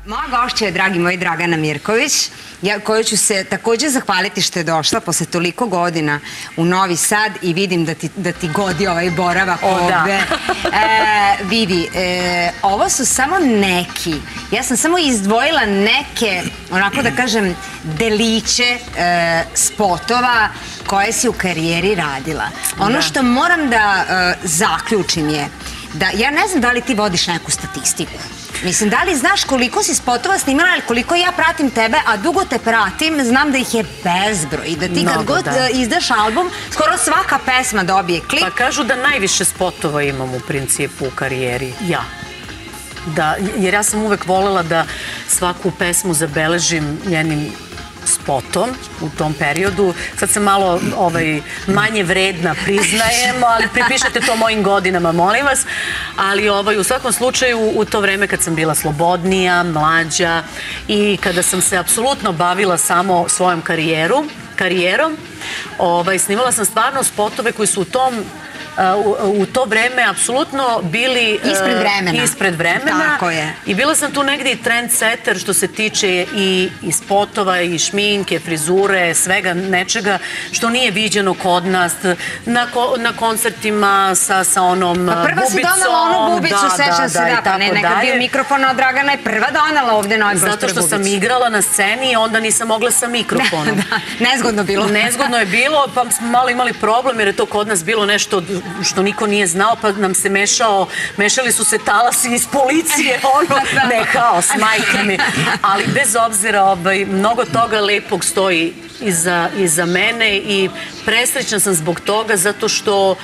Moja gošća je, dragi moj, Dragana Mirković, koju ću se takođe zahvaliti što je došla posle toliko godina u Novi Sad i vidim da ti godi ovaj boravak ovde. Vidi, ovo su samo neki. Ja sam samo izdvojila neke, onako da kažem, deliće spotova koje si u karijeri radila. Ono što moram da zaključim je da ja ne znam da li ti vodiš neku statistiku. Mislim, da li znaš koliko si spotova snimala ili koliko ja pratim tebe, a dugo te pratim, znam da ih je bezbroj i da ti kad god izdaš album, skoro svaka pesma dobije klip. Pa kažu da najviše spotova imam u principu u karijeri, ja. Jer ja sam uvek volela da svaku pesmu zabeležim njenim spotom u tom periodu. Sad sam malo manje vredna, priznajemo, ali pripišete to mojim godinama, molim vas. Ali u svakom slučaju u to vreme kad sam bila slobodnija, mlađa i kada sam se apsolutno bavila samo svojom karijerom, snimala sam stvarno spotove koji su u to vreme apsolutno bili ispred vremena. Tako je. I bila sam tu negdje i trendsetter što se tiče i spotova, i šminke, frizure, svega nečega što nije viđeno kod nas na koncertima sa onom bubicom. Pa prva si donala onu bubicu, sećam se, da, pa ne, nekad bio mikrofon, a Dragana je prva donala ovde na ovoj prostoru bubicu. Zato što sam igrala na sceni i onda nisam mogla sa mikrofonom. Nezgodno bilo. Nezgodno je bilo, pa smo malo imali problem jer je to kod nas bilo nešto što niko nije znao, pa nam se mešali su se talasi iz policije, ne haos, majke mi. Ali bez obzira, mnogo toga lepog stoji iza mene i presrećna sam zbog toga zato što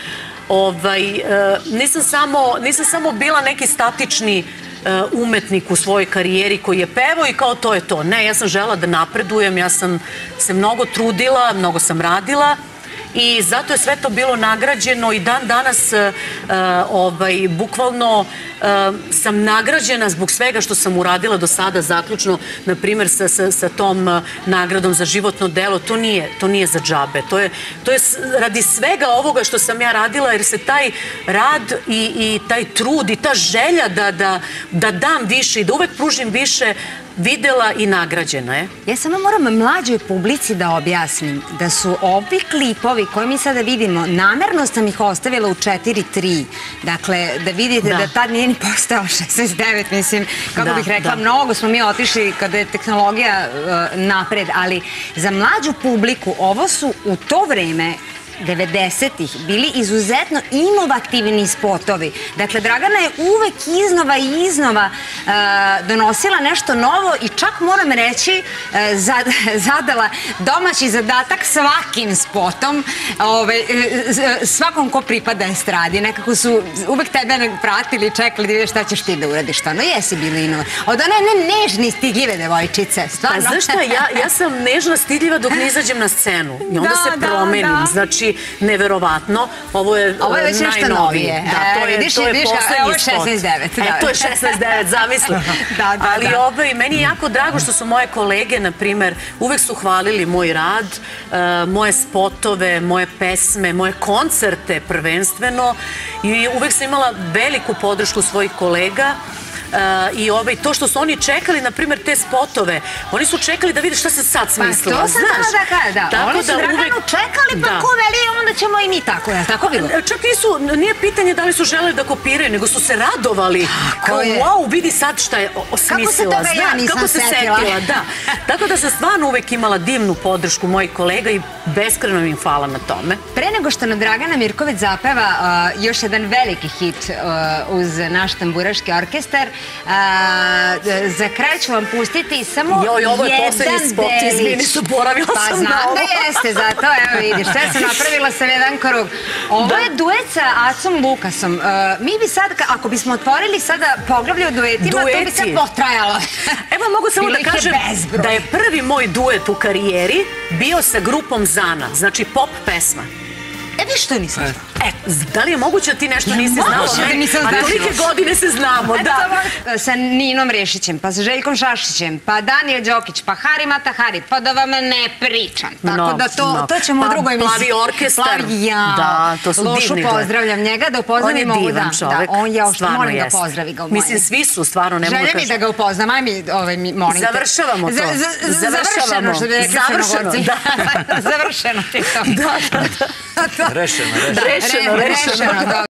nisam samo bila neki statični umetnik u svojoj karijeri koji je pevao i kao to je to. Ne, ja sam želela da napredujem, ja sam se mnogo trudila, mnogo sam radila i zato je sve to bilo nagrađeno i dan danas bukvalno sam nagrađena zbog svega što sam uradila do sada, zaključno, na primjer, sa tom nagradom za životno delo. To nije za džabe. To je radi svega ovoga što sam ja radila, jer se taj rad i taj trud i ta želja da dam više i da uvek pružim više videla i nagrađena je. Ja samo moram mlađoj publici da objasnim da su ovi klipovi koje mi sada vidimo, namerno sam ih ostavila u 4:3. Dakle, da vidite da tad nije ni postao 16:9, mislim, kako bih rekla, mnogo smo mi otišli kada je tehnologija napred, ali za mlađu publiku ovo su u to vreme 90-ih bili izuzetno inovativni spotovi. Dakle, Dragana je uvek iznova i iznova donosila nešto novo i čak moram reći zadala domaći zadatak svakim spotom, svakom ko pripada estradi. Nekako su uvek tebe pratili i čekali da vidiš šta ćeš ti da uradiš. Stvarno jesi bila inovativna. Od one nežne i stidljive devojčice. Pa znaš šta, ja sam nežna, stidljiva dok ne izađem na scenu i onda se promenim. Znači, neverovatno. Ovo je već nešto novije. To je poslednji spot. Ovo je 16:9. To je 16:9, zamisli. Ali meni je jako drago što su moje kolege, na primer, uvek su hvalili moj rad, moje spotove, moje pesme, moje koncerte prvenstveno i uvek sam imala veliku podršku svojih kolega. I to što su oni čekali, na primjer, te spotove, oni su čekali da vide šta se sad smislila. Pa to sam da. Oni su Draganu čekali, pa ko veli, onda ćemo i mi tako. Je tako bilo? Čak nije pitanje da li su želeli da kopiraju, nego su se radovali. Kao, wow, vidi sad šta je smislila. Kako se toga ja nisam setila. Tako da sam stvarno uvek imala divnu podršku mojih kolega i beskreno im hvala na tome. Pre nego što nam Dragana Mirković zapeva još jedan veliki hit uz naš tamburaški orkestar, za kraj ću vam pustiti samo jedan delić. Ovo je poslednji spot, izvini, zaboravila sam na ovo. Pa znam da jeste, zato evo vidiš, sve sam napravila sam jedan krug. Ovo je duet sa Acom Lukasom. Mi bi sad, ako bismo otvorili sada poglavlje o duetima, to bi sad potrajalo. Evo mogu samo da kažem da je prvi moj duet u karijeri bio sa grupom Zana, znači pop pesma. vi što nisam znala? Da li je moguće da ti nešto nisi znala? Moguće da nisam znala. A tolike godine se znamo, da. Sa Ninom Rešićem, pa sa Željkom Šašićem, pa Danijel Đokić, pa Hari Matahari, pa da vam ne pričam. Tako da to ćemo u drugoj emisiji. Plavi orkestar. Da, to su divni. Lošu pozdravljam njega, da upoznam On je divan čovek. On je, molim ga pozdravi ga u moje. Mislim, svi su, stvarno, ne mogu da kažem. Želja mi da ga upoznam, aj mi, molim te. Završavamo to. Završeno, što bi rekli Crnogorci. Završeno ti to. Da. Rešeno.